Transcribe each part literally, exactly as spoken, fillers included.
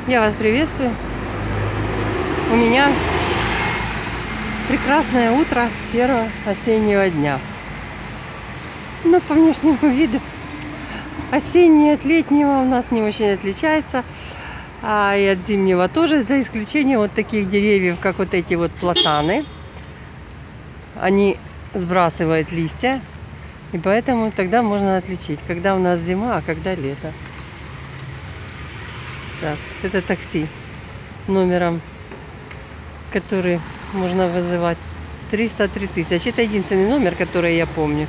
Я вас приветствую. У меня прекрасное утро первого осеннего дня. Но по внешнему виду осенний от летнего у нас не очень отличается. А и от зимнего тоже, за исключением вот таких деревьев, как вот эти вот платаны. Они сбрасывают листья, и поэтому тогда можно отличить, когда у нас зима, а когда лето. Так, вот это такси номером, который можно вызывать, триста три тысячи. Это единственный номер, который я помню.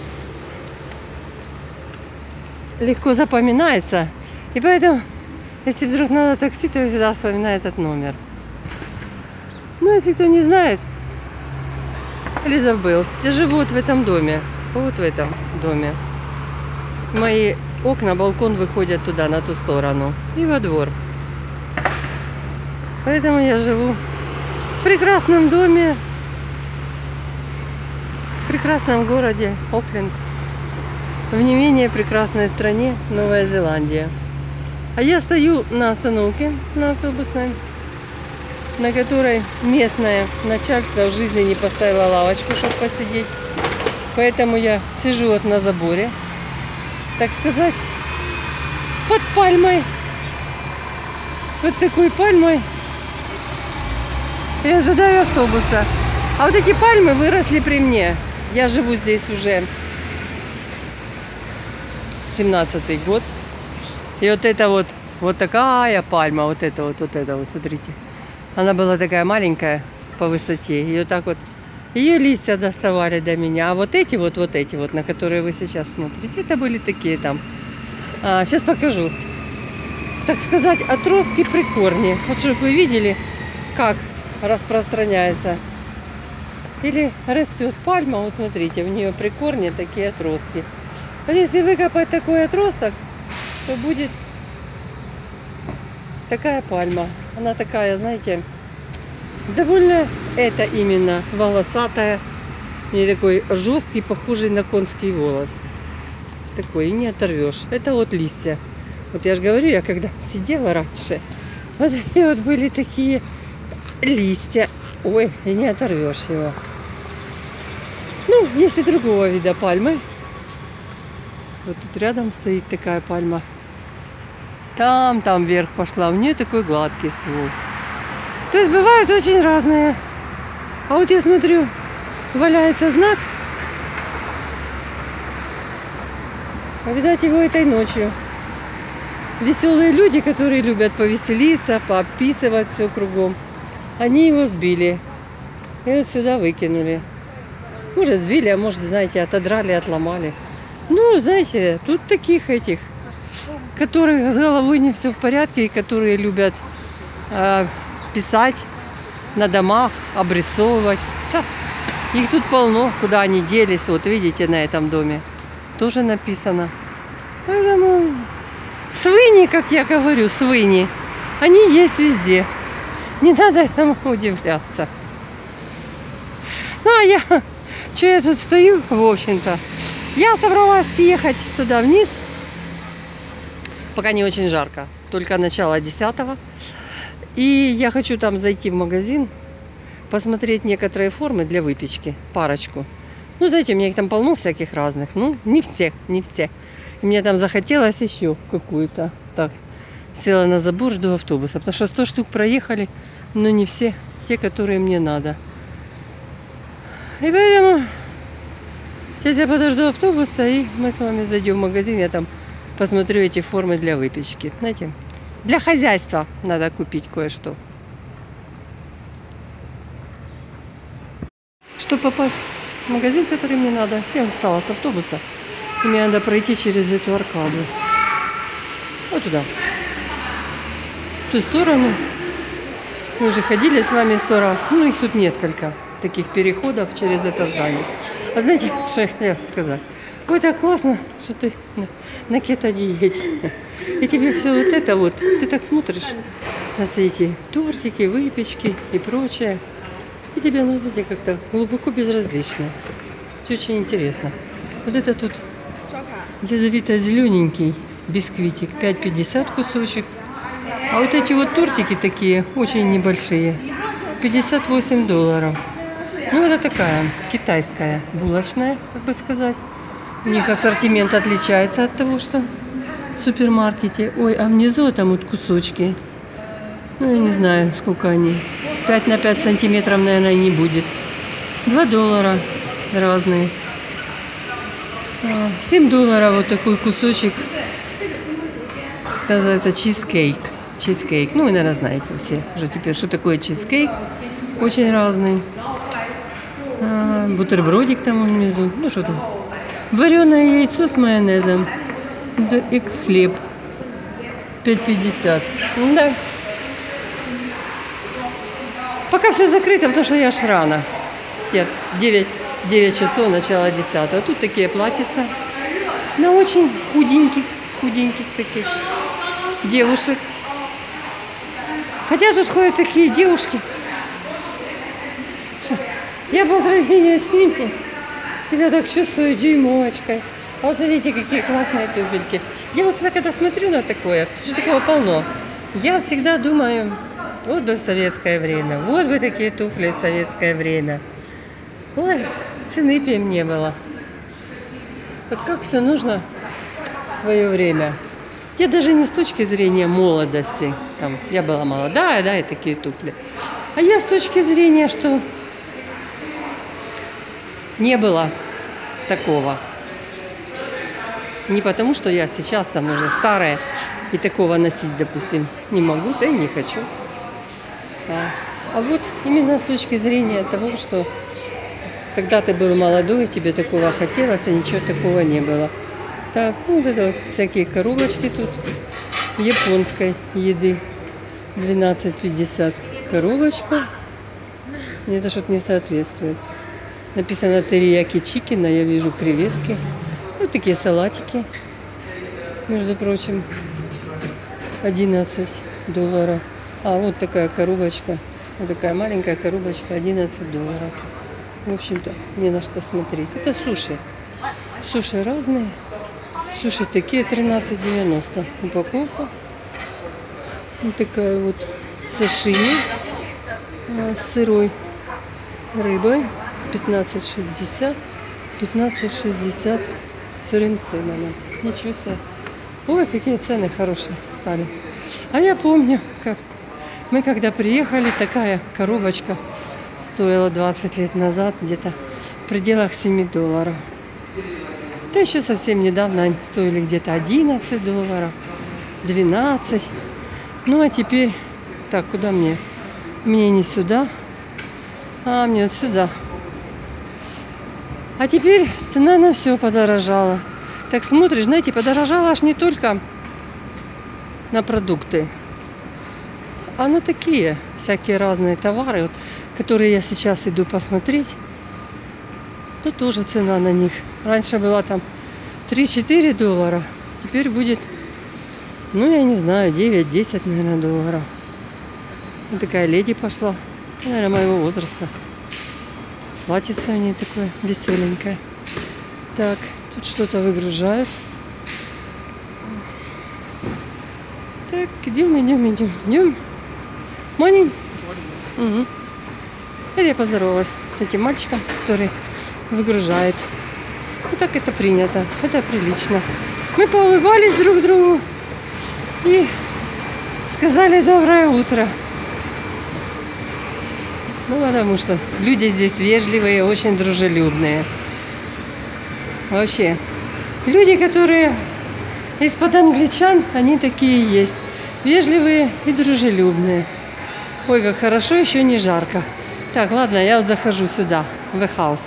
Легко запоминается. И поэтому, если вдруг надо такси, то я всегда вспоминаю этот номер. Ну, если кто не знает или забыл, я живу вот в этом доме. Вот в этом доме. Мои окна, балкон выходят туда, на ту сторону. И во двор. Поэтому я живу в прекрасном доме, в прекрасном городе Окленд, в не менее прекрасной стране Новая Зеландия. А я стою на остановке, на автобусной, на которой местное начальство в жизни не поставило лавочку, чтобы посидеть. Поэтому я сижу вот на заборе, так сказать, под пальмой. Вот такой пальмой. И ожидаю автобуса. А вот эти пальмы выросли при мне. Я живу здесь уже семнадцатый год. И вот это вот, вот такая пальма, вот это вот, вот это вот, смотрите. Она была такая маленькая по высоте. И вот так вот, ее листья доставали до меня. А вот эти вот, вот эти вот, на которые вы сейчас смотрите, это были такие там. А, сейчас покажу. Так сказать, отростки при корне. Вот чтобы вы видели, как распространяется. Или растет пальма, вот смотрите, в нее при корне такие отростки. Вот если выкопать такой отросток, то будет такая пальма. Она такая, знаете, довольно, это именно волосатая. У нее такой жесткий, похожий на конский волос. Такой, и не оторвешь. Это вот листья. Вот я же говорю, я когда сидела раньше, вот и вот были такие листья. Ой, и не оторвешь его. Ну, есть и другого вида пальмы. Вот тут рядом стоит такая пальма. Там, там вверх пошла. У нее такой гладкий ствол. То есть бывают очень разные. А вот я смотрю, валяется знак. Видать, его этой ночью. Веселые люди, которые любят повеселиться, поописывать все кругом, они его сбили. И вот сюда выкинули. Может, сбили, а может, знаете, отодрали, отломали. Ну, знаете, тут таких этих, которых с головой не все в порядке, и которые любят э, писать на домах, обрисовывать. Да, их тут полно, куда они делись. Вот видите, на этом доме тоже написано. Поэтому свиньи, как я говорю, свиньи, они есть везде. Не надо этому удивляться. Ну, а я, что я тут стою, в общем-то, я собралась ехать туда вниз, пока не очень жарко, только начало десятого. И я хочу там зайти в магазин, посмотреть некоторые формы для выпечки, парочку. Ну, знаете, у меня их там полно всяких разных, ну, не всех, не все. И мне там захотелось еще какую-то. Так, села на забор, жду автобуса, потому что сто штук проехали, но не все те, которые мне надо. И поэтому сейчас я подожду автобуса, и мы с вами зайдем в магазин, я там посмотрю эти формы для выпечки. Знаете, для хозяйства надо купить кое-что. Чтобы попасть в магазин, который мне надо, я устала с автобуса, и мне надо пройти через эту аркаду. Вот туда. В ту сторону. Мы уже ходили с вами сто раз. Ну, их тут несколько таких переходов через это здание. А знаете, что я хотела сказать? Ой, так классно, что ты на, на кето-диете. И тебе все вот это вот, ты так смотришь на все эти тортики, выпечки и прочее. И тебе, ну, знаете, как-то глубоко безразлично. Все очень интересно. Вот это тут ядовито-зелененький бисквитик, пять пятьдесят кусочек. А вот эти вот тортики такие, очень небольшие. пятьдесят восемь долларов. Ну, это такая китайская булочная, как бы сказать. У них ассортимент отличается от того, что в супермаркете. Ой, а внизу там вот кусочки. Ну, я не знаю, сколько они. пять на пять сантиметров, наверное, не будет. два доллара разные. семь долларов вот такой кусочек. Называется чизкейк. Чизкейк. Ну, вы, наверное, знаете все уже теперь, что такое чизкейк. Очень разный. А, бутербродик там вон внизу. Ну, что там? Вареное яйцо с майонезом. Да, и хлеб. пять пятьдесят. Да. Пока все закрыто, потому что я ж рано. девять, девять часов, начало десятого. Тут такие платьица. На очень худеньких, худеньких таких девушек. Хотя тут ходят такие девушки. Я по сравнению с ними себя так чувствую дюймовочкой. А вот смотрите, какие классные туфельки. Я вот всегда, когда смотрю на такое, что такого полно, я всегда думаю, вот бы в советское время, вот бы такие туфли в советское время. Ой, цены бы им не было. Вот как все нужно в свое время. Я даже не с точки зрения молодости. Там, я была молодая, да, и такие туфли. А я с точки зрения, что не было такого. Не потому, что я сейчас там уже старая и такого носить, допустим, не могу, да и не хочу. А, а вот именно с точки зрения того, что когда ты был молодой, тебе такого хотелось, а ничего такого не было. Так, ну вот это вот всякие коробочки тут японской еды. двенадцать пятьдесят коробочка. Мне это что-то не соответствует. Написано терияки чикена, я вижу креветки. Вот такие салатики, между прочим, одиннадцать долларов. А вот такая коробочка, вот такая маленькая коробочка, одиннадцать долларов. В общем-то, не на что смотреть. Это суши. Суши разные. Суши такие, тринадцать девяносто упаковка. Вот такая вот сашими с сырой рыбой. пятнадцать шестьдесят. пятнадцать шестьдесят с сырым сыном. Ничего себе. Ой, такие цены хорошие стали. А я помню, как мы когда приехали, такая коробочка стоила двадцать лет назад где-то в пределах семи долларов. Да еще совсем недавно они стоили где-то одиннадцать долларов, двенадцать. Ну а теперь, так, куда мне? Мне не сюда, а мне вот сюда. А теперь цена на все подорожала. Так смотришь, знаете, подорожала аж не только на продукты, а на такие всякие разные товары, вот, которые я сейчас иду посмотреть. Тут тоже цена на них. Раньше была там три-четыре доллара, теперь будет, ну я не знаю, девять-десять, наверное, долларов. Вот такая леди пошла, наверное, моего возраста. Платьице у нее такое веселенькое. Так, тут что-то выгружают. Так, идем, идем, идем, идем. Morning. Угу. Это я поздоровалась с этим мальчиком, который выгружает. И так это принято, это прилично. Мы поулыбались друг другу и сказали доброе утро. Ну, потому что люди здесь вежливые, очень дружелюбные. Вообще, люди, которые из-под англичан, они такие есть. Вежливые и дружелюбные. Ой, как хорошо, еще не жарко. Так, ладно, я вот захожу сюда, в The House.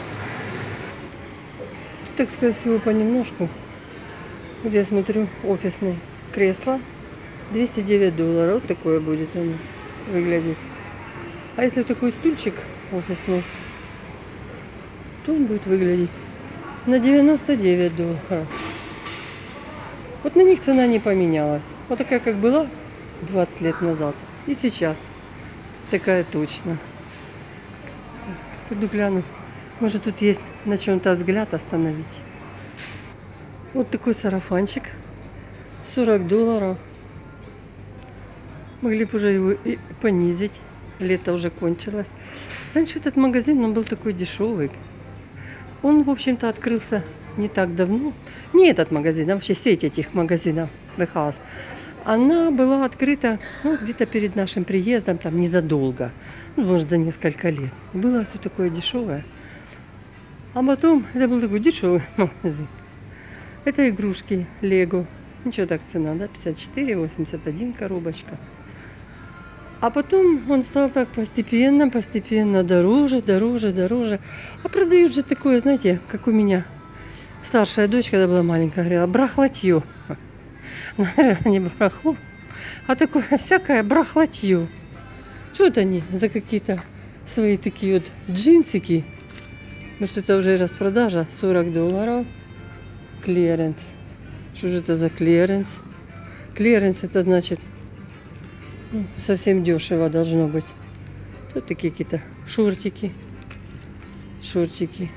Тут, так сказать, всего понемножку. Вот я смотрю, офисное кресло. двести девять долларов. Вот такое будет оно выглядеть. А если такой стульчик офисный, то он будет выглядеть на девяносто девять долларов. Вот на них цена не поменялась. Вот такая, как была двадцать лет назад. И сейчас такая точно. Пойду гляну. Может, тут есть на чем-то взгляд остановить. Вот такой сарафанчик. сорок долларов. Могли бы уже его и понизить. Лето уже кончилось. Раньше этот магазин, он был такой дешевый. Он, в общем-то, открылся не так давно. Не этот магазин, а вообще сеть этих магазинов The House. Она была открыта ну, где-то перед нашим приездом, там незадолго. Ну, может, за несколько лет. Было все такое дешевое. А потом, это был такой дешевый магазин. Это игрушки Лего. Ничего так цена, да? пятьдесят четыре восемьдесят один коробочка. А потом он стал так постепенно, постепенно дороже, дороже, дороже. А продают же такое, знаете, как у меня старшая дочь, когда была маленькая, говорила, брахлотье. Не барахло, а такое всякое брахлотье. Что это они за какие-то свои такие вот джинсики? Может, это уже распродажа, сорок долларов. Клиренс. Что же это за клиренс? Клиренс это значит ну, совсем дешево должно быть. Тут такие какие-то шортики. Шортики.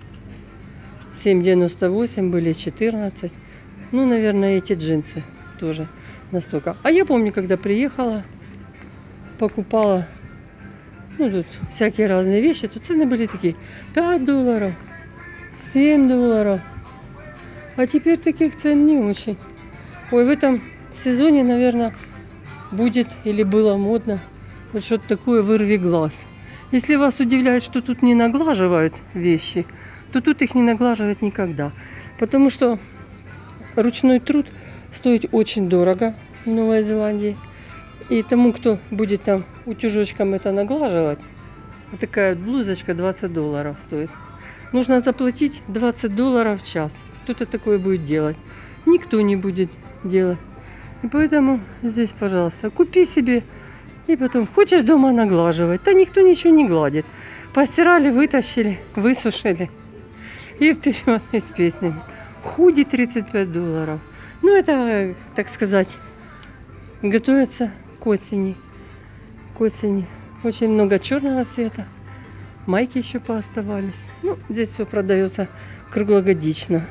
семь девяносто восемь были, четырнадцать. Ну, наверное, эти джинсы тоже настолько. А я помню, когда приехала, покупала, ну, тут всякие разные вещи. Тут цены были такие, пять долларов, семь долларов. А теперь таких цен не очень. Ой, в этом сезоне, наверное, будет или было модно вот что-то такое вырви глаз. Если вас удивляет, что тут не наглаживают вещи, то тут их не наглаживают никогда. Потому что ручной труд стоит очень дорого в Новой Зеландии. И тому, кто будет там утюжочком это наглаживать, вот такая блузочка двадцать долларов стоит. Нужно заплатить двадцать долларов в час. Кто-то такое будет делать. Никто не будет делать. И поэтому здесь, пожалуйста, купи себе. И потом, хочешь дома наглаживать, да никто ничего не гладит. Постирали, вытащили, высушили. И вперед и с песнями. Худи тридцать пять долларов. Ну, это, так сказать, готовится к осени. К осени. Очень много черного цвета. Майки еще пооставались. Ну, здесь все продается круглогодично.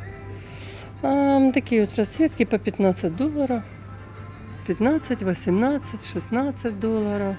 А, такие вот расцветки по пятнадцать долларов. пятнадцать, восемнадцать, шестнадцать долларов.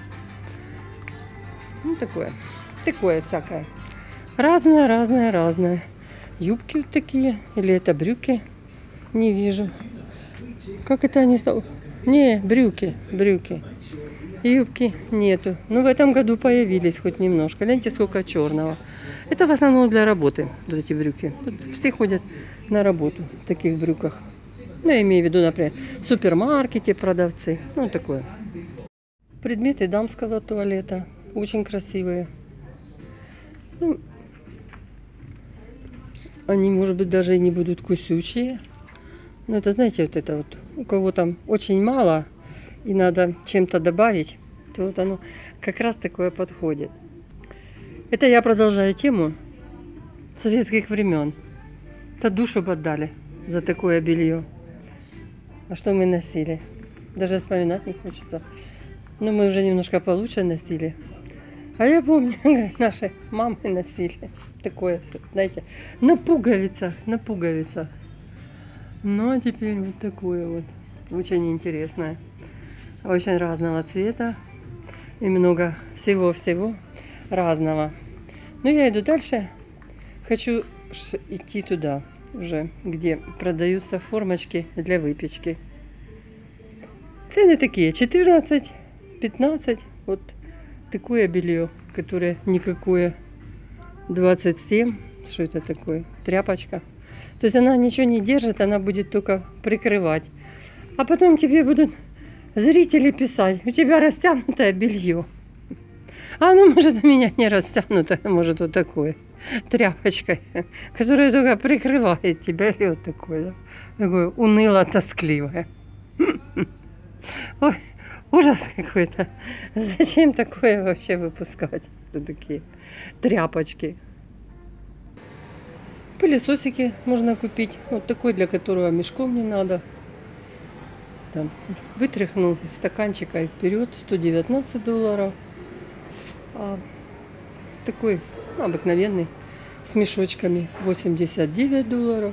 Ну, такое. Такое всякое. Разное, разное, разное. Юбки вот такие. Или это брюки? Не вижу. Как это они стали? Не, брюки. Брюки. Юбки нету. Но в этом году появились хоть немножко. Гляньте, сколько черного. Это в основном для работы. Вот эти брюки. Тут все ходят на работу в таких брюках. Ну, я имею в виду, например, в супермаркете продавцы. Ну, такое. Предметы дамского туалета. Очень красивые. Ну, они, может быть, даже и не будут кусючие. Но это, знаете, вот это вот, у кого там очень мало и надо чем-то добавить, то вот оно как раз такое подходит. Это я продолжаю тему советских времен. То душу бы отдали за такое белье. А что мы носили? Даже вспоминать не хочется. Но мы уже немножко получше носили. А я помню, наши мамы носили такое, знаете, на пуговицах, на пуговицах. Ну, а теперь вот такое вот. Очень интересное. Очень разного цвета. И много всего-всего разного. Но я иду дальше. Хочу идти туда уже, где продаются формочки для выпечки. Цены такие. четырнадцать, пятнадцать. Вот такое белье, которое никакое. двадцать семь. Что это такое? Тряпочка. То есть она ничего не держит, она будет только прикрывать. А потом тебе будут зрители писать, у тебя растянутое белье. А оно может у меня не растянутое, может вот такое. Тряпочкой, которая только прикрывает тебя. И вот такое, да? Такое уныло-тоскливое. Ой, ужас какой-то. Зачем такое вообще выпускать? Тут такие тряпочки. Пылесосики можно купить. Вот такой, для которого мешком не надо. Там вытряхнул из стаканчика и вперед. сто девятнадцать долларов. А такой ну, обыкновенный с мешочками. восемьдесят девять долларов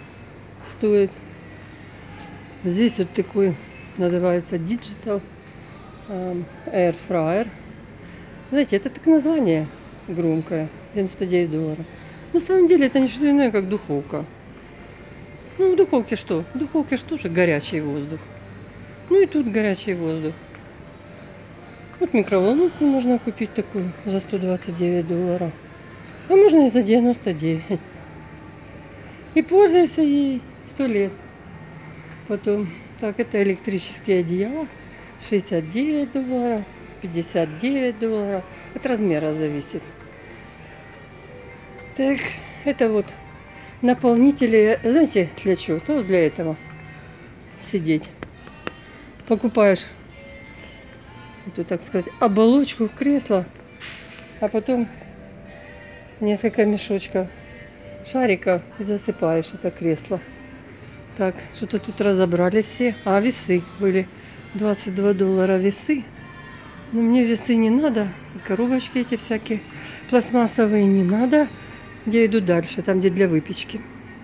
стоит. Здесь вот такой называется Digital Air Fryer. Знаете, это так название громкое, девяносто девять долларов. На самом деле это не что иное, как духовка. Ну, в духовке что? В духовке что же горячий воздух. Ну и тут горячий воздух. Вот микроволновку можно купить такую за сто двадцать девять долларов. А можно и за девяносто девять. И пользуйся ей сто лет. Потом, так, это электрические одеяла. шестьдесят девять долларов, пятьдесят девять долларов. От размера зависит. Так, это вот наполнители. Знаете, для чего? То для этого. Сидеть. Покупаешь, эту, так сказать, оболочку кресла, а потом несколько мешочков шариков и засыпаешь это кресло. Так, что-то тут разобрали все. А, весы были. двадцать два доллара весы. Но мне весы не надо. И коробочки эти всякие пластмассовые не надо. Я иду дальше, там где для выпечки.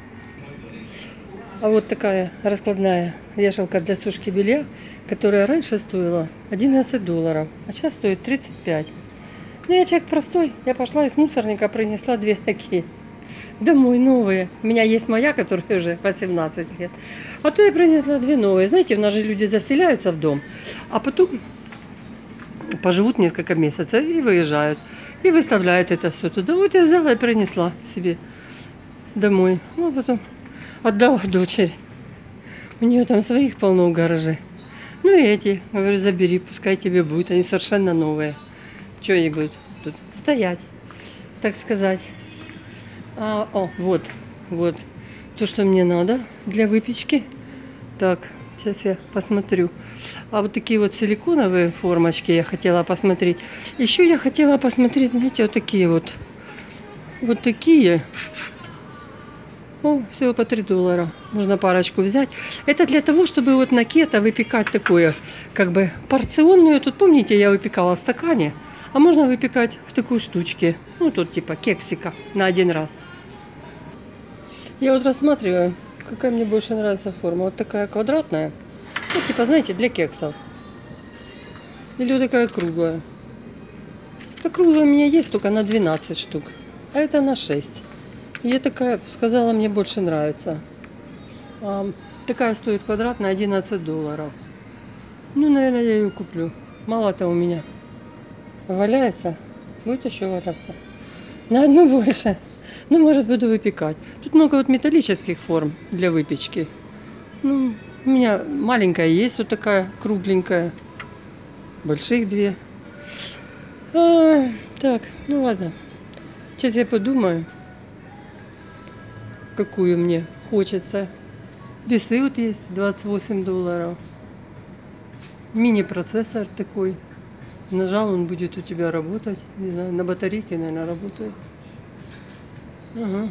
А вот такая раскладная вешалка для сушки белья, которая раньше стоила одиннадцать долларов, а сейчас стоит тридцать пять. Ну, я человек простой. Я пошла из мусорника, принесла две такие. Домой новые. У меня есть моя, которая уже восемнадцать лет. А то я принесла две новые. Знаете, у нас же люди заселяются в дом, а потом поживут несколько месяцев и выезжают. И выставляют это все туда. Вот я взяла и принесла себе домой. Ну, а потом отдала дочери. У нее там своих полно в гараже. Ну и эти, говорю, забери, пускай тебе будет. Они совершенно новые. Что они будут тут стоять, так сказать. А, о, вот, вот, то, что мне надо для выпечки. Так, сейчас я посмотрю. А вот такие вот силиконовые формочки я хотела посмотреть. Еще я хотела посмотреть, знаете, вот такие вот. Вот такие. О, всего по три доллара. Можно парочку взять. Это для того, чтобы вот на кето выпекать такое, как бы порционную. Тут, помните, я выпекала в стакане. А можно выпекать в такой штучке. Ну, тут типа кексика на один раз. Я вот рассматриваю, какая мне больше нравится форма. Вот такая квадратная. Ну, типа, знаете, для кексов. Или вот такая круглая. Эта круглая у меня есть только на двенадцать штук. А это на шесть. И я такая, сказала, мне больше нравится. А, такая стоит квадратная одиннадцать долларов. Ну, наверное, я ее куплю. Мало-то у меня валяется. Будет еще валяться. На одну больше. Ну, может, буду выпекать. Тут много вот металлических форм для выпечки. Ну, у меня маленькая есть, вот такая кругленькая. Больших две. А, так, ну ладно. Сейчас я подумаю, какую мне хочется. Весы вот есть, двадцать восемь долларов. Мини-процессор такой. Нажал, он будет у тебя работать. Не знаю, на батарейке, наверное, работает. Ага.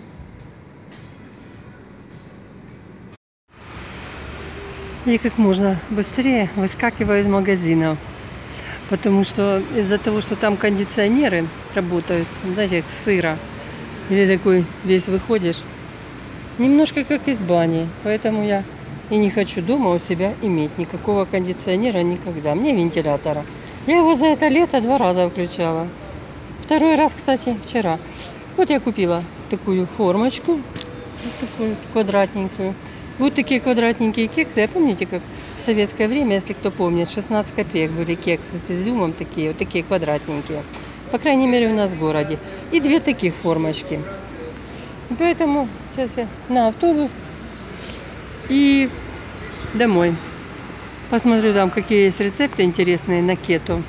И как можно быстрее выскакиваю из магазина. Потому что из-за того, что там кондиционеры работают, знаете, как сыро. Или такой весь выходишь. Немножко как из бани. Поэтому я и не хочу дома у себя иметь никакого кондиционера никогда. Мне вентилятора. Я его за это лето два раза включала. Второй раз, кстати, вчера. Вот я купила такую формочку. Вот такую квадратненькую. Вот такие квадратненькие кексы. А помните, как в советское время, если кто помнит, шестнадцать копеек были кексы с изюмом такие, вот такие квадратненькие. По крайней мере, у нас в городе. И две таких формочки. Поэтому сейчас я на автобус и домой. Посмотрю там, какие есть рецепты интересные на кето.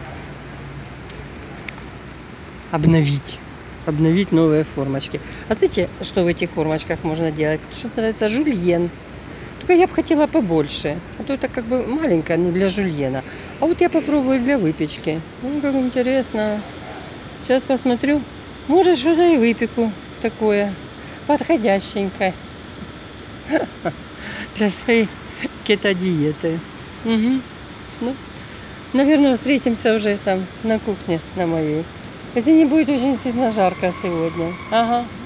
Обновить. Обновить новые формочки. А знаете, что в этих формочках можно делать? Что называется жульен. Только я бы хотела побольше. А то это как бы маленькое, ну для жульена. А вот я попробую для выпечки. Ну, как интересно. Сейчас посмотрю. Может, что-то и выпеку такое. Подходященькое. Для своей кето-диеты. Угу. Ну, наверное, встретимся уже там на кухне на моей. Если не будет очень сильно жарко сегодня. Ага.